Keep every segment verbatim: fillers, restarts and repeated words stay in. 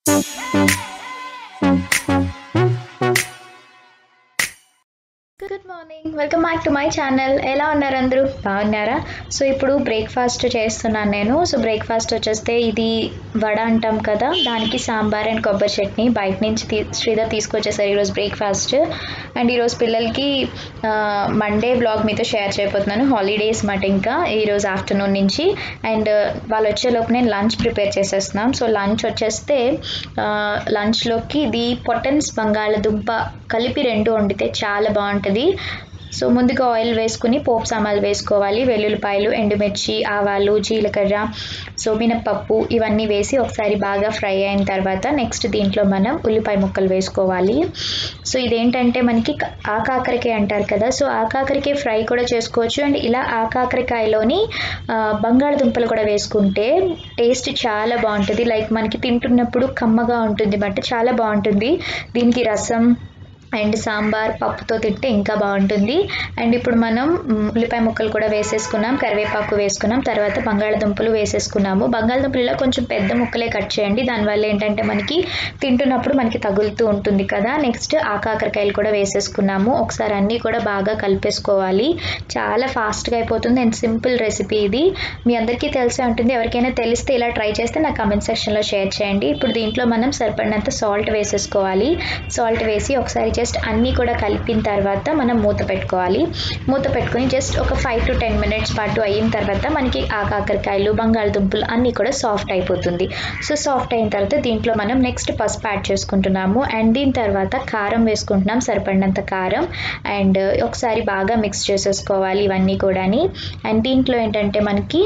Good morning, welcome back to my channel. ఎలా ఉన్నారు అందరూ? బాగున్నారా? సో ఇప్పుడు బ్రేక్ఫాస్ట్ చేస్తున్నాను నేను. సో బ్రేక్ఫాస్ట్ వచ్చేస్తే ఇది వడ అంటాం కదా, దానికి సాంబార్ అండ్ కొబ్బరి చట్నీ బయట నుంచి తీ శ్రీధర్ తీసుకొచ్చేసారు ఈరోజు బ్రేక్ఫాస్ట్. అండ్ ఈరోజు పిల్లలకి మండే బ్లాగ్ మీతో షేర్ చేయబోతున్నాను. హాలిడేస్ మాట ఇంకా ఈరోజు ఆఫ్టర్నూన్ నుంచి. అండ్ వాళ్ళు వచ్చేలోపు నేను లంచ్ ప్రిపేర్ చేసేస్తున్నాం. సో లంచ్ వచ్చేస్తే లంచ్లోకి ఇది పొటన్స్ బంగాళదుంప కలిపి రెండు వండితే చాలా బాగుంటుంది. సో ముందుగా ఆయిల్ వేసుకుని పోపు సామాన్లు వేసుకోవాలి. వెల్లుల్లిపాయలు, ఎండుమిర్చి, ఆవాలు, జీలకర్ర, సో మినప్పప్పు ఇవన్నీ వేసి ఒకసారి బాగా ఫ్రై అయిన తర్వాత నెక్స్ట్ దీంట్లో మనం ఉల్లిపాయ ముక్కలు వేసుకోవాలి. సో ఇదేంటంటే మనకి ఆకాకరకాయ అంటారు కదా, సో ఆకాకరకాయ ఫ్రై కూడా చేసుకోవచ్చు. అండ్ ఇలా ఆకాకరకాయలోని బంగాళదుంపలు కూడా వేసుకుంటే టేస్ట్ చాలా బాగుంటుంది. లైక్ మనకి తింటున్నప్పుడు కమ్మగా ఉంటుంది బట్ చాలా బాగుంటుంది. దీనికి రసం అండ్ సాంబార్ పప్పుతో తింటే ఇంకా బాగుంటుంది. అండ్ ఇప్పుడు మనం ఉల్లిపాయ ముక్కలు కూడా వేసేసుకున్నాం, కరివేపాకు వేసుకున్నాం, తర్వాత బంగాళదుంపలు వేసేసుకున్నాము. బంగాళదుంపలు కొంచెం పెద్ద ముక్కలే కట్ చేయండి, దానివల్ల ఏంటంటే మనకి తింటున్నప్పుడు మనకి తగులుతూ ఉంటుంది కదా. నెక్స్ట్ ఆకాకరకాయలు కూడా వేసేసుకున్నాము. ఒకసారి అన్నీ కూడా బాగా కలిపేసుకోవాలి. చాలా ఫాస్ట్గా అయిపోతుంది అండ్ సింపుల్ రెసిపీ ఇది. మీ అందరికీ తెలిసే ఉంటుంది, ఎవరికైనా తెలిస్తే ఇలా ట్రై చేస్తే నా కమెంట్ సెక్షన్లో షేర్ చేయండి. ఇప్పుడు దీంట్లో మనం సరిపడినంత సాల్ట్ వేసేసుకోవాలి. సాల్ట్ వేసి ఒకసారి జస్ట్ అన్నీ కూడా కలిపిన తర్వాత మనం మూత పెట్టుకోవాలి. మూత పెట్టుకొని జస్ట్ ఒక ఫైవ్ టు టెన్ మినిట్స్ పాటు అయిన తర్వాత మనకి ఆ కాకరకాయలు బంగాళదుంపలు అన్నీ కూడా సాఫ్ట్ అయిపోతుంది. సో సాఫ్ట్ అయిన తర్వాత దీంట్లో మనం నెక్స్ట్ పసుపు యాడ్ చేసుకుంటున్నాము. అండ్ దీని తర్వాత కారం వేసుకుంటున్నాం, సరిపడినంత కారం. అండ్ ఒకసారి బాగా మిక్స్ చేసేసుకోవాలి ఇవన్నీ కూడాని. అండ్ దీంట్లో ఏంటంటే మనకి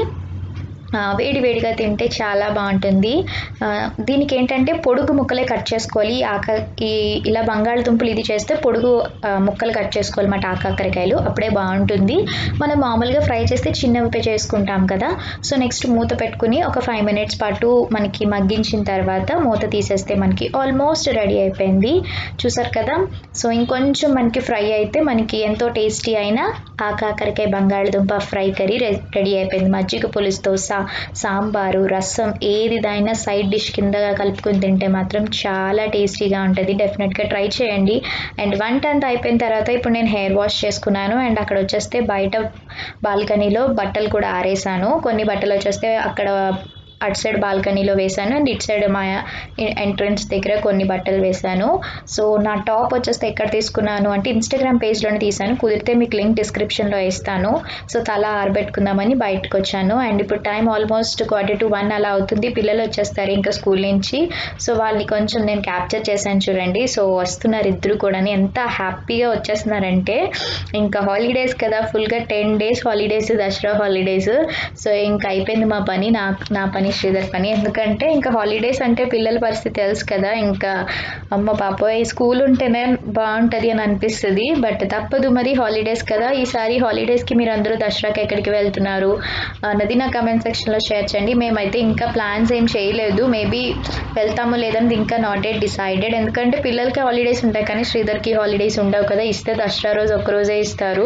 వేడి వేడిగా తింటే చాలా బాగుంటుంది. దీనికి ఏంటంటే పొడుగు ముక్కలే కట్ చేసుకోవాలి. ఆక ఈ ఇలా బంగాళదుంపలు ఇది చేస్తే పొడుగు ముక్కలు కట్ చేసుకోవాలి మాట ఆకాకరకాయలు, అప్పుడే బాగుంటుంది. మనం మామూలుగా ఫ్రై చేస్తే చిన్నవి చేసుకుంటాం కదా. సో నెక్స్ట్ మూత పెట్టుకుని ఒక ఫైవ్ మినిట్స్ పాటు మనకి మగ్గించిన తర్వాత మూత తీసేస్తే మనకి ఆల్మోస్ట్ రెడీ అయిపోయింది. చూసారు కదా. సో ఇంకొంచెం మనకి ఫ్రై అయితే మనకి ఎంతో టేస్టీ అయిన ఆకాకరకాయ బంగాళదుంప ఫ్రై కర్రీ రెడీ అయిపోయింది. మజ్జిగ పులుసుతో సా సాంబారు, రసం ఏదిదైనా సైడ్ డిష్ కిందగా కలుపుకొని తింటే మాత్రం చాలా టేస్టీగా ఉంటుంది. డెఫినెట్గా ట్రై చేయండి. అండ్ వంట అంతా అయిపోయిన తర్వాత ఇప్పుడు నేను హెయిర్ వాష్ చేసుకున్నాను. అండ్ అక్కడ వచ్చేస్తే బయట బాల్కనీలో బట్టలు కూడా ఆరేసాను. కొన్ని బట్టలు వచ్చేస్తే అక్కడ అటు సైడ్ బాల్కనీలో వేసాను అండ్ ఇటు సైడ్ మా ఎంట్రన్స్ దగ్గర కొన్ని బట్టలు వేసాను. సో నా టాప్ వచ్చేస్తే ఎక్కడ తీసుకున్నాను అంటే ఇన్స్టాగ్రామ్ పేజ్లోనే తీసాను, కుదిరితే మీకు లింక్ డిస్క్రిప్షన్లో ఇస్తాను. సో తల ఆరబెట్టుకుందామని బయటకు వచ్చాను. అండ్ ఇప్పుడు time almost quarter to one అలా అవుతుంది. పిల్లలు వచ్చేస్తారు ఇంకా స్కూల్ నుంచి. సో వాళ్ళని కొంచెం నేను క్యాప్చర్ చేశాను చూడండి. సో వస్తున్నారు ఇద్దరు కూడా, ఎంత హ్యాపీగా వచ్చేస్తున్నారంటే ఇంకా హాలిడేస్ కదా, ఫుల్గా ten days holidays, Dasara holidays. So ఇంకా అయిపోయింది మా పని, నా నా పని శ్రీధర్ పని. ఎందుకంటే ఇంకా హాలిడేస్ అంటే పిల్లల పరిస్థితి తెలుసు కదా, ఇంకా అమ్మ పాపోయ్ స్కూల్ ఉంటేనే బాగుంటుంది అని అనిపిస్తుంది. బట్ తప్పదు మరి, హాలిడేస్ కదా. ఈసారి హాలిడేస్కి మీరు అందరూ దసరాకి ఎక్కడికి వెళ్తున్నారు అన్నది నా కమెంట్ సెక్షన్లో షేర్ చేయండి. మేమైతే ఇంకా ప్లాన్స్ ఏం చేయలేదు, మేబీ వెళ్తామో లేదని ఇంకా నాట్ ఎట్ డిసైడెడ్. ఎందుకంటే పిల్లలకి హాలిడేస్ ఉంటాయి కానీ శ్రీధర్కి హాలిడేస్ ఉండవు కదా. ఇస్తే దసరా రోజు ఒక్కరోజే ఇస్తారు.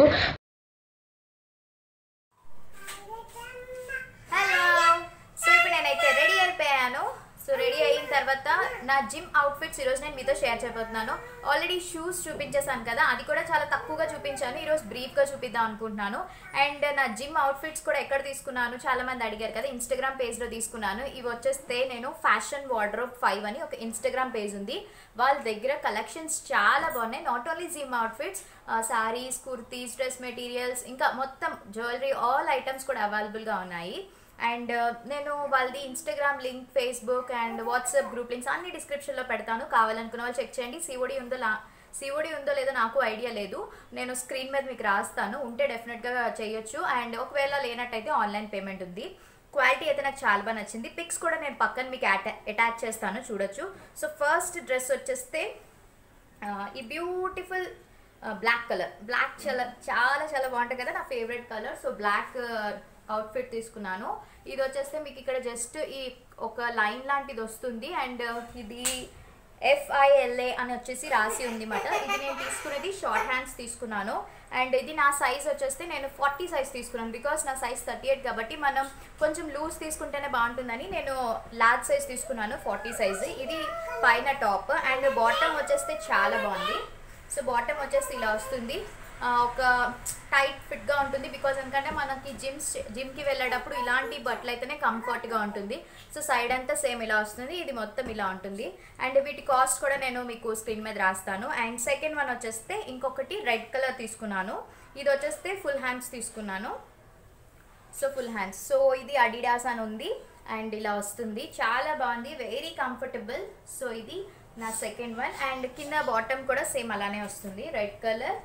సో రెడీ అయిన తర్వాత నా జిమ్ అవుట్ఫిట్స్ ఈరోజు నేను మీతో షేర్ చేయబోతున్నాను. ఆల్రెడీ షూస్ చూపించేసాను కదా, అది కూడా చాలా తక్కువగా చూపించాను. ఈరోజు బ్రీఫ్గా చూపిద్దాం అనుకుంటున్నాను. అండ్ నా జిమ్ అవుట్ఫిట్స్ కూడా ఎక్కడ తీసుకున్నాను చాలా మంది అడిగారు కదా, ఇన్స్టాగ్రామ్ పేజ్లో తీసుకున్నాను. ఇవి వచ్చేస్తే నేను ఫ్యాషన్ వార్డ్రోబ్ ఫైవ్ అని ఒక ఇన్స్టాగ్రామ్ పేజ్ ఉంది, వాళ్ళ దగ్గర కలెక్షన్స్ చాలా బాగున్నాయి. Not only gym outfits, saris, kurtis, dress materials, ఇంకా మొత్తం జ్యువెలరీ ఆల్ ఐటమ్స్ కూడా అవైలబుల్గా ఉన్నాయి. అండ్ నేను వాళ్ళది Instagram link, Facebook and WhatsApp group links అన్ని డిస్క్రిప్షన్లో పెడతాను. కావాలనుకున్న వాళ్ళు చెక్ చేయండి. సిఓడి ఉందో లా సిఓడి ఉందో లేదో నాకు ఐడియా లేదు, నేను స్క్రీన్ మీద మీకు రాస్తాను, ఉంటే డెఫినెట్గా చేయొచ్చు. అండ్ ఒకవేళ లేనట్టయితే ఆన్లైన్ పేమెంట్ ఉంది. క్వాలిటీ అయితే నాకు చాలా బాగా నచ్చింది. పిక్స్ కూడా నేను పక్కన మీకు అటాచ్ చేస్తాను, చూడొచ్చు. సో ఫస్ట్ డ్రెస్ వచ్చేస్తే ఈ బ్యూటిఫుల్ బ్లాక్ కలర్, బ్లాక్ చాలా చాలా చాలా బాగుంటుంది కదా, నా favourite colour. So black outfit తీసుకున్నాను. ఇది వచ్చేస్తే మీకు ఇక్కడ జస్ట్ ఈ ఒక లైన్ లాంటిది వస్తుంది. అండ్ ఇది ఎఫ్ఐఎల్ఏ అని వచ్చేసి రాసి ఉంది అన్నమాట. ఇది నేను తీసుకునేది షార్ట్ హ్యాండ్స్ తీసుకున్నాను. అండ్ ఇది నా సైజ్ వచ్చేస్తే నేను ఫార్టీ సైజ్ తీసుకున్నాను. బికాస్ నా సైజ్ థర్టీ ఎయిట్ కాబట్టి మనం కొంచెం లూజ్ తీసుకుంటేనే బాగుంటుందని నేను లార్జ్ సైజ్ తీసుకున్నాను, ఫార్టీ సైజ్. ఇది పైన టాప్. అండ్ బాటమ్ వచ్చేస్తే చాలా బాగుంది. సో బాటమ్ వచ్చేసి ఇలా వస్తుంది, ఒక టైట్ ఫిట్గా ఉంటుంది. బికాజ్ ఎందుకంటే మనకి జిమ్స్ జిమ్కి వెళ్ళేటప్పుడు ఇలాంటి బట్టలు అయితేనే కంఫర్ట్గా ఉంటుంది. సో సైడ్ అంతా సేమ్ ఇలా వస్తుంది, ఇది మొత్తం ఇలా ఉంటుంది. అండ్ వీటి కాస్ట్ కూడా నేను మీకు స్క్రీన్ మీద రాస్తాను. అండ్ సెకండ్ వన్ వచ్చేస్తే ఇంకొకటి రెడ్ కలర్ తీసుకున్నాను. ఇది వచ్చేస్తే ఫుల్ హ్యాండ్స్ తీసుకున్నాను. So full hands. సో ఇది అడిడాస్ అని ఉంది అండ్ ఇలా వస్తుంది, చాలా బాగుంది, వెరీ కంఫర్టబుల్. సో ఇది నా సెకండ్ వన్. అండ్ కింద బాటమ్ కూడా సేమ్ అలానే వస్తుంది, రెడ్ కలర్.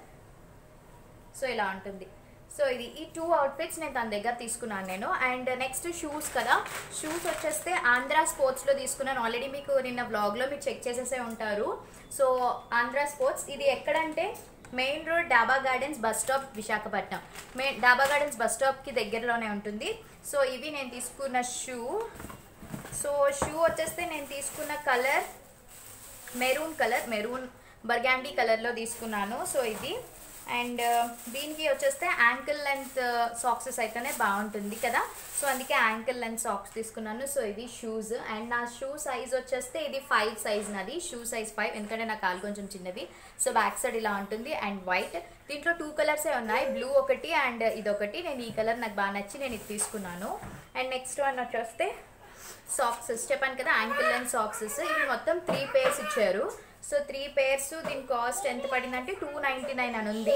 సో ఇలా ఉంటుంది. సో ఇది ఈ టూ అవుట్ఫిట్స్ నేను తన దగ్గర తీసుకున్నాను నేను. అండ్ నెక్స్ట్ షూస్ కదా, షూస్ వచ్చేస్తే ఆంధ్ర స్పోర్ట్స్లో తీసుకున్నాను. ఆల్రెడీ మీకు నిన్న వ్లాగ్లో మీరు చెక్ చేసేసే ఉంటారు. సో ఆంధ్ర స్పోర్ట్స్ ఇది ఎక్కడంటే main road Daba gardens bus stop Visakhapatnam. Main Daba gardens bus స్టాప్కి దగ్గరలోనే ఉంటుంది. సో ఇవి నేను తీసుకున్న షూ. సో షూ వచ్చేస్తే నేను తీసుకున్న colour maroon colour, maroon burgundy కలర్లో తీసుకున్నాను. సో ఇది. అండ్ దీనికి వచ్చేస్తే యాంకిల్ లెంత్ సాక్సెస్ అయితేనే బాగుంటుంది కదా, సో అందుకే యాంకిల్ లెంత్ సాక్స్ తీసుకున్నాను. సో ఇది షూస్. అండ్ నా షూ సైజ్ వచ్చేస్తే ఇది ఫైవ్ సైజ్ నాది, షూ సైజ్ ఫైవ్, ఎందుకంటే నా కాలు కొంచెం చిన్నది. సో బ్యాక్ సైడ్ ఇలా ఉంటుంది అండ్ వైట్. దీంట్లో టూ కలర్సే ఉన్నాయి, బ్లూ ఒకటి అండ్ ఇదొకటి. నేను ఈ కలర్ నాకు బాగా నచ్చి నేను ఇది తీసుకున్నాను. అండ్ నెక్స్ట్ వన్ వచ్చేస్తే సాక్సెస్, చెప్పాను కదా యాంకిల్ లెంత్ సాక్సెస్. ఇవి మొత్తం త్రీ పేర్స్ ఇచ్చారు. సో త్రీ పేర్స్ దీని కాస్ట్ ఎంత పడిందంటే టూ నైంటీ నైన్ అని ఉంది.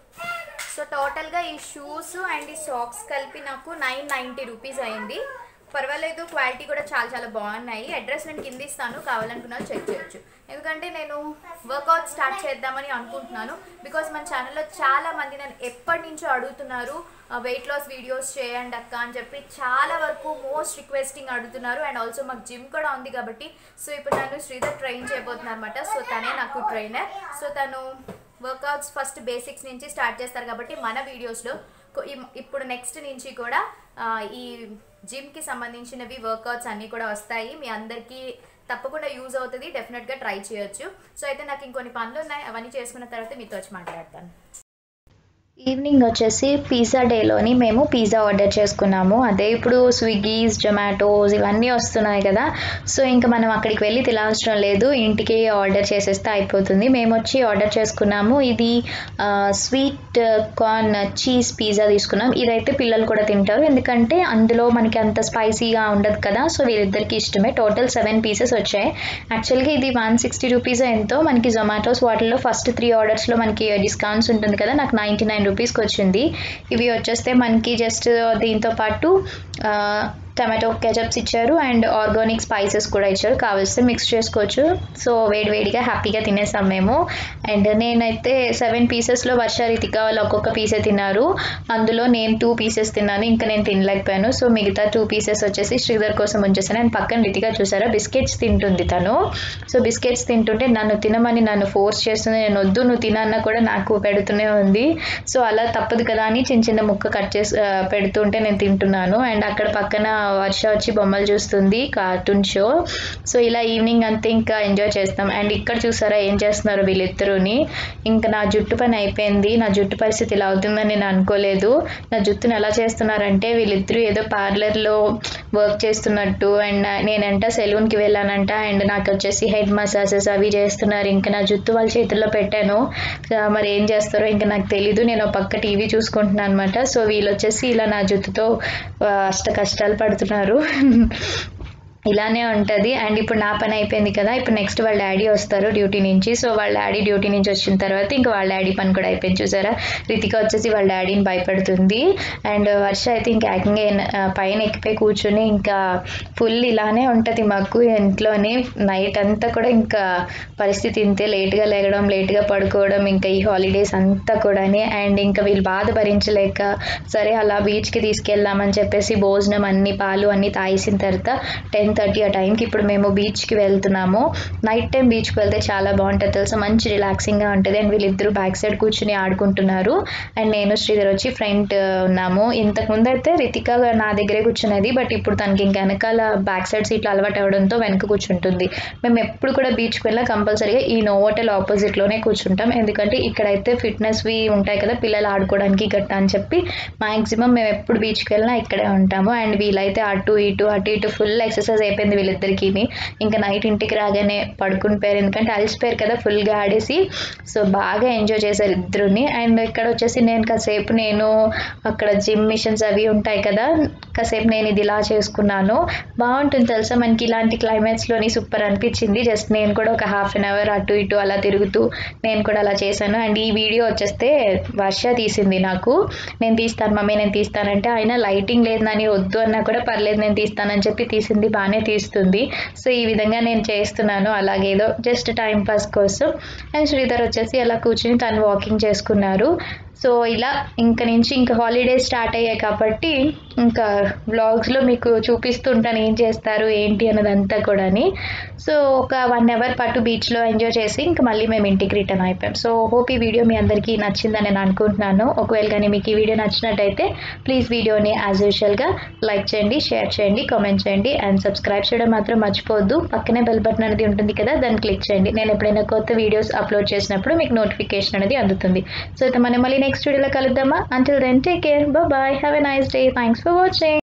సో టోటల్గా ఈ షూస్ అండ్ ఈ సాక్స్ కలిపి నాకు నైన్ నైంటీ రూపీస్ అయింది. పర్వాలేదు, క్వాలిటీ కూడా చాలా చాలా బాగున్నాయి. అడ్రస్ నేను కింద ఇస్తాను, కావాలనుకున్నా చెక్ చేయొచ్చు. ఎందుకంటే నేను వర్కౌట్ స్టార్ట్ చేద్దామని అనుకుంటున్నాను. బికాజ్ మన ఛానల్లో చాలా మంది నన్ను ఎప్పటి నుంచో అడుగుతున్నారు వెయిట్ లాస్ వీడియోస్ చేయండి అక్క అని చెప్పి, చాలా వరకు మోస్ట్ రిక్వెస్టింగ్ అడుగుతున్నారు. అండ్ ఆల్సో మాకు జిమ్ కూడా ఉంది కాబట్టి సో ఇప్పుడు నన్ను శ్రీధర్ ట్రైన్ చేయబోతున్నారు అనమాట. సో తనే నాకు ట్రైనర్. సో తను వర్కౌట్స్ ఫస్ట్ బేసిక్స్ నుంచి స్టార్ట్ చేస్తారు కాబట్టి మన వీడియోస్లో ఇప్పుడు నెక్స్ట్ నుంచి కూడా ఈ జిమ్కి సంబంధించినవి వర్కౌట్స్ అన్నీ కూడా వస్తాయి. మీ అందరికీ తప్పకుండా యూజ్ అవుతుంది, డెఫినెట్గా ట్రై చేయొచ్చు. సో అయితే నాకు ఇంకొన్ని పనులు ఉన్నాయి, అవన్నీ చేసుకున్న తర్వాత మీతో వచ్చి మాట్లాడతాను. ఈవినింగ్ వచ్చేసి పిజ్జా డేలోని మేము పిజ్జా ఆర్డర్ చేసుకున్నాము. అదే ఇప్పుడు స్విగ్గీస్, జొమాటోస్ ఇవన్నీ వస్తున్నాయి కదా, సో ఇంకా మనం అక్కడికి వెళ్ళి తినవసరం లేదు, ఇంటికి ఆర్డర్ చేసేస్తే అయిపోతుంది. మేము వచ్చి ఆర్డర్ చేసుకున్నాము. ఇది స్వీట్ కార్న్ చీజ్ పిజ్జా తీసుకున్నాం. ఇదైతే పిల్లలు కూడా తింటారు, ఎందుకంటే అందులో మనకి అంత స్పైసీగా ఉండదు కదా, సో వీరిద్దరికి ఇష్టమే. టోటల్ సెవెన్ పీసెస్ వచ్చాయి. యాక్చువల్గా ఇది వన్ సిక్స్టీ రూపీస్ ఎంతో. మనకి జొమాటోస్ వాటిల్లో ఫస్ట్ త్రీ ఆర్డర్స్లో మనకి డిస్కౌంట్స్ ఉంటుంది కదా, నాకు నైంటీ నైన్ రూపీస్కి వచ్చింది. ఇవి వచ్చేస్తే మనకి జస్ట్ దీంతో పాటు టమాటో కెచప్స్ ఇచ్చారు అండ్ ఆర్గానిక్ స్పైసెస్ కూడా ఇచ్చారు, కావలిస్తే మిక్స్ చేసుకోవచ్చు. సో వేడి వేడిగా హ్యాపీగా తినేసాం మేము. అండ్ నేనైతే సెవెన్ పీసెస్లో వర్ష, రితిక వాళ్ళు ఒక్కొక్క పీసే తిన్నారు. అందులో నేను టూ పీసెస్ తిన్నాను, ఇంకా నేను తినలేకపోయాను. సో మిగతా టూ పీసెస్ వచ్చేసి శ్రీధర్ కోసం ఉంచేసాను. అండ్ పక్కన రితిక చూసారా బిస్కెట్స్ తింటుంది తను. సో బిస్కెట్స్ తింటుంటే నన్ను తినమని నన్ను ఫోర్స్ చేస్తుంది. నేను వద్దు నువ్వు తినన్నా కూడా నాకు పెడుతూనే ఉంది. సో అలా తప్పదు కదా అని చిన్న చిన్న ముక్క కట్ చేసి పెడుతుంటే నేను తింటున్నాను. అండ్ అక్కడ పక్కన వర్ష వచ్చి బొమ్మలు చూస్తుంది, కార్టూన్ షో. సో ఇలా ఈవినింగ్ అంతా ఇంకా ఎంజాయ్ చేస్తాం. అండ్ ఇక్కడ చూసారా ఏం చేస్తున్నారు వీళ్ళిద్దరుని. ఇంకా నా జుట్టు పని అయిపోయింది. నా జుట్టు పరిస్థితి ఇలా అవుతుందని నేను అనుకోలేదు. నా జుట్టుని ఎలా చేస్తున్నారంటే వీళ్ళిద్దరూ ఏదో పార్లర్లో వర్క్ చేస్తున్నట్టు. అండ్ నేనంట సెలూన్కి వెళ్ళానంట అండ్ నాకు వచ్చేసి హెడ్ మసాజెస్ అవి చేస్తున్నారు. ఇంకా నా జుట్టు వాళ్ళ చేతుల్లో పెట్టాను, మరి ఏం చేస్తారో ఇంకా నాకు తెలీదు. నేను పక్క టీవీ చూసుకుంటున్నాను అనమాట. సో వీళ్ళు వచ్చేసి ఇలా నా జుట్టుతో అష్ట కష్టాలు పడుతున్నారు. ఇలానే ఉంటుంది. అండ్ ఇప్పుడు నా పని అయిపోయింది కదా, ఇప్పుడు నెక్స్ట్ వాళ్ళ డాడీ వస్తారు డ్యూటీ నుంచి. సో వాళ్ళ డాడీ డ్యూటీ నుంచి వచ్చిన తర్వాత ఇంకా వాళ్ళ డాడీ పని కూడా అయిపోయింది. చూసారా రితిక వచ్చేసి వాళ్ళ డాడీని భయపడుతుంది. అండ్ వర్ష అయితే ఇంకా ఏకంగా పైన ఎక్కిపోయి కూర్చొని ఇంకా ఫుల్ ఇలానే ఉంటుంది మాకు ఇంట్లోనే. నైట్ అంతా కూడా ఇంకా పరిస్థితి ఇంతే, లేట్గా లేగడం, లేట్గా పడుకోవడం ఇంకా ఈ హాలిడేస్ అంతా కూడా. అండ్ ఇంకా వీళ్ళు బాధ భరించలేక సరే అలా బీచ్కి తీసుకెళ్దామని చెప్పేసి భోజనం అన్ని పాలు అన్ని తాగేసిన తర్వాత టెన్ థర్టీ ఆ టైంకి ఇప్పుడు మేము బీచ్కి వెళ్తున్నాము. నైట్ టైం బీచ్కి వెళ్తే చాలా బాగుంటుంది తెలుసా, మంచి రిలాక్సింగ్గా ఉంటుంది. అండ్ వీళ్ళిద్దరూ బ్యాక్ సైడ్ కూర్చుని ఆడుకుంటున్నారు. అండ్ నేను శ్రీధర్ వచ్చి ఫ్రంట్ ఉన్నాము. ఇంతకుముందు అయితే రితిక నా దగ్గరే కూర్చునేది, బట్ ఇప్పుడు తనకి ఇంకా వెనకాల బ్యాక్ సైడ్ సీట్లు అలవాటు అవడంతో వెనక కూర్చుంటుంది. మేము ఎప్పుడు కూడా బీచ్కి వెళ్ళినా కంపల్సరీగా ఈ నోవోటెల్ ఆపోజిట్లోనే కూర్చుంటాం. ఎందుకంటే ఇక్కడైతే ఫిట్నెస్వి ఉంటాయి కదా పిల్లలు ఆడుకోవడానికి గట్ట అని చెప్పి మ్యాక్సిమం మేము ఎప్పుడు బీచ్కి వెళ్ళినా ఇక్కడే ఉంటాము. అండ్ వీళ్ళైతే అటు ఇటు అటు ఇటు ఫుల్ ఎక్సర్సైజ్ అయిపోయింది వీళ్ళిద్దరికి. ఇంకా నైట్ ఇంటికి రాగానే పడుకుని పోయారు, ఎందుకంటే అలసిపోయారు కదా ఫుల్గా ఆడేసి. సో బాగా ఎంజాయ్ చేశారు ఇద్దరుని. అండ్ ఇక్కడ వచ్చేసి నేను కాసేపు నేను అక్కడ జిమ్ మిషన్స్ అవి ఉంటాయి కదా, కాసేపు నేను ఇది ఇలా చేసుకున్నాను. బాగుంటుంది తెలుసా మనకి ఇలాంటి క్లైమేట్స్లోని, సూపర్ అనిపించింది. జస్ట్ నేను కూడా ఒక హాఫ్ అన్ అవర్ అటు ఇటు అలా తిరుగుతూ నేను కూడా అలా చేశాను. అండ్ ఈ వీడియో వచ్చేస్తే వర్ష తీసింది నాకు. నేను తీస్తాను మమ్మీ నేను తీస్తానంటే ఆయన లైటింగ్ లేదు అని వద్దు అన్నా కూడా పర్లేదు నేను తీస్తానని చెప్పి తీసింది, బాగానే తీస్తుంది. సో ఈ విధంగా నేను చేస్తున్నాను అలాగేదో జస్ట్ టైం పాస్ కోసం. అండ్ శ్రీధర్ వచ్చేసి అలా కూర్చుని తను వాకింగ్ చేసుకున్నారు. సో ఇలా ఇంక నుంచి ఇంకా హాలిడేస్ స్టార్ట్ అయ్యాయి కాబట్టి ఇంకా వ్లాగ్స్లో మీకు చూపిస్తుంటాను ఏం చేస్తారు ఏంటి అన్నదంతా కూడాని. సో ఒక వన్ అవర్ పాటు బీచ్లో ఎంజాయ్ చేసి ఇంకా మళ్ళీ మేము ఇంటికి రిటర్న్ అయిపోయాం. సో హోప్ ఈ వీడియో మీ అందరికీ నచ్చిందని నేను అనుకుంటున్నాను. ఒకవేళ కానీ మీకు ఈ వీడియో నచ్చినట్టయితే ప్లీజ్ వీడియోని యాజ్ యూజువల్గా లైక్ చేయండి, షేర్ చేయండి, కామెంట్ చేయండి అండ్ సబ్స్క్రైబ్ చేయడం మాత్రం మర్చిపోవద్దు. పక్కనే బెల్ బటన్ అనేది ఉంటుంది కదా, దాన్ని క్లిక్ చేయండి. నేను ఎప్పుడైనా కొత్త వీడియోస్ అప్లోడ్ చేసినప్పుడు మీకు నోటిఫికేషన్ అనేది అందుతుంది. సో అయితే మనం మళ్ళీ నెక్స్ట్ వీడియోలో కలుద్దామా. Until then take care, bye, have a nice day, thanks for watching.